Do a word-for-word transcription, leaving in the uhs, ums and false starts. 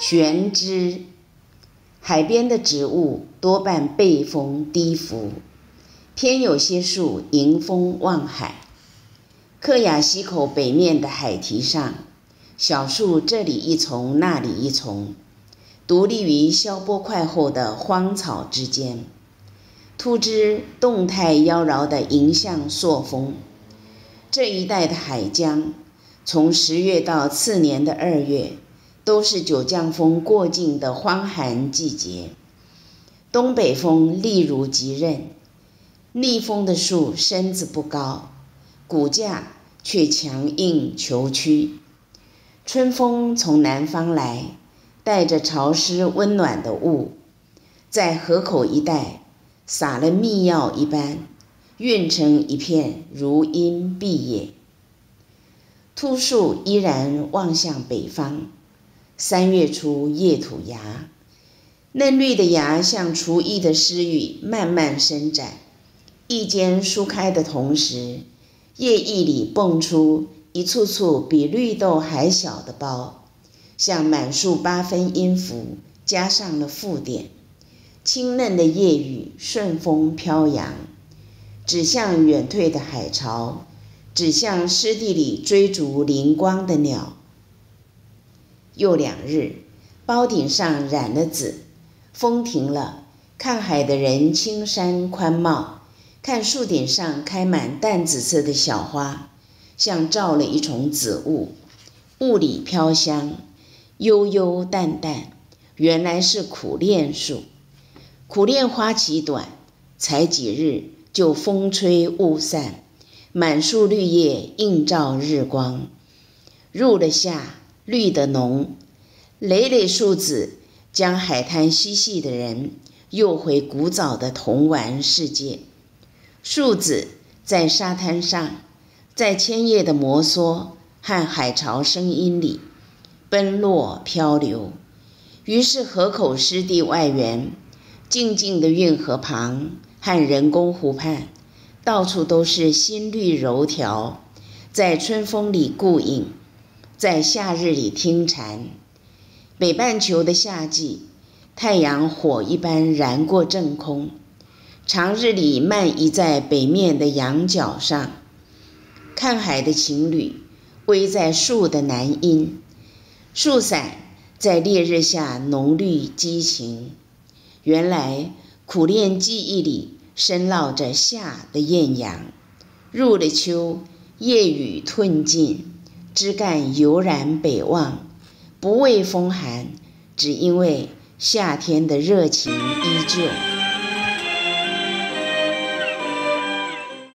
悬枝。海边的植物多半背风低伏，偏有些树迎风望海。克雅溪口北面的海堤上，小树这里一丛那里一丛，独立于消波块后的荒草之间，突枝动态妖娆地迎向朔风。这一带的海江，从十月到次年的二月，都是九降风过境的荒寒季节。东北风力如急刃，逆风的树身子不高，骨架却强硬虬曲。春风从南方来，带着潮湿温暖的雾，在河口一带撒了密药一般，晕成一片如荫蔽野。秃树依然望向北方，三月初叶吐芽，嫩绿的芽像厨艺的诗语慢慢伸展，一间疏开的同时，叶翼里蹦出一簇簇比绿豆还小的苞，像满树八分音符加上了附点，清嫩的叶羽顺风飘扬，指向远退的海潮，指向湿地里追逐灵光的鸟。又两日，苞顶上染了紫，风停了，看海的人青山宽茂，看树顶上开满淡紫色的小花，像罩了一重紫雾，雾里飘香，悠悠淡淡，原来是苦楝树。苦楝花期短，才几日就风吹雾散，满树绿叶映照日光。入了夏，绿得浓，累累树子将海滩嬉戏的人诱回古早的童玩世界。树子在沙滩上，在千叶的摩挲和海潮声音里奔落漂流。于是河口湿地外缘，静静的运河旁和人工湖畔，到处都是新绿柔条，在春风里顾影，在夏日里听蝉。北半球的夏季，太阳火一般燃过正空，长日里漫移在北面的羊角上。看海的情侣偎在树的南阴，树伞在烈日下浓绿激情。原来苦楝记忆里深烙着夏的艳阳。入了秋，夜雨褪尽，枝干悠然北望，不畏风寒，只因为夏天的热情依旧。